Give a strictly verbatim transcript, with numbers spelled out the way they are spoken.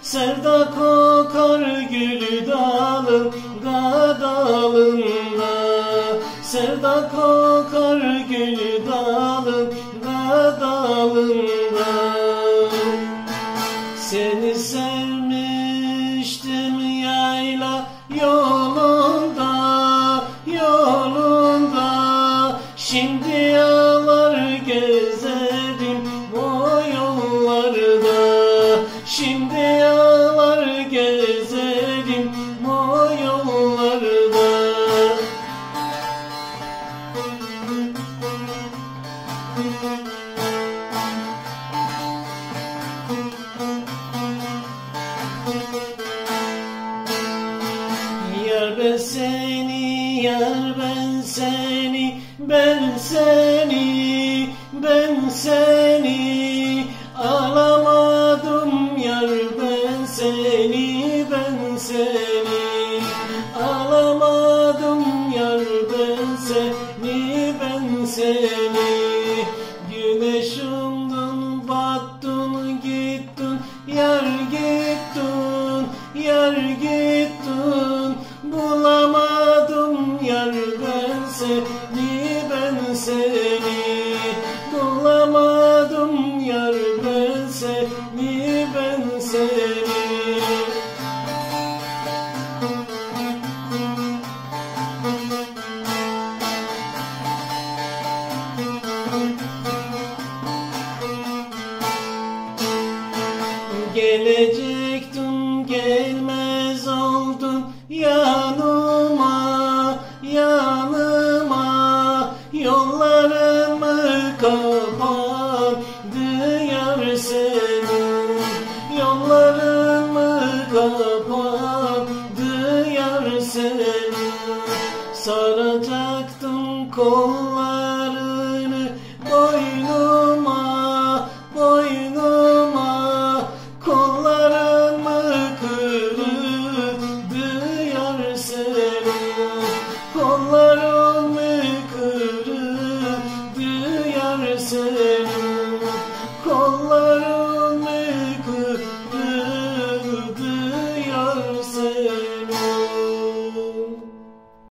Sevda kokar gül dalında dalında. Sevda kokar gül dalında dalında. Seni sevmiştim yayla yolunda, yolunda. Şimdi yağlar gezerim o yollarda. Şimdi yağlar gezerim o yollarda. Yar ben seni, yar ben seni, ben seni, ben seni alamadım yar ben seni, ben seni alamadım yar ben seni, ben seni. Güneş umdun, battın, gittin, yar gittin, yar gittin. Bulamadım yar ben seni, ben seni bulamadım yar ben seni, ben seni. Gelecek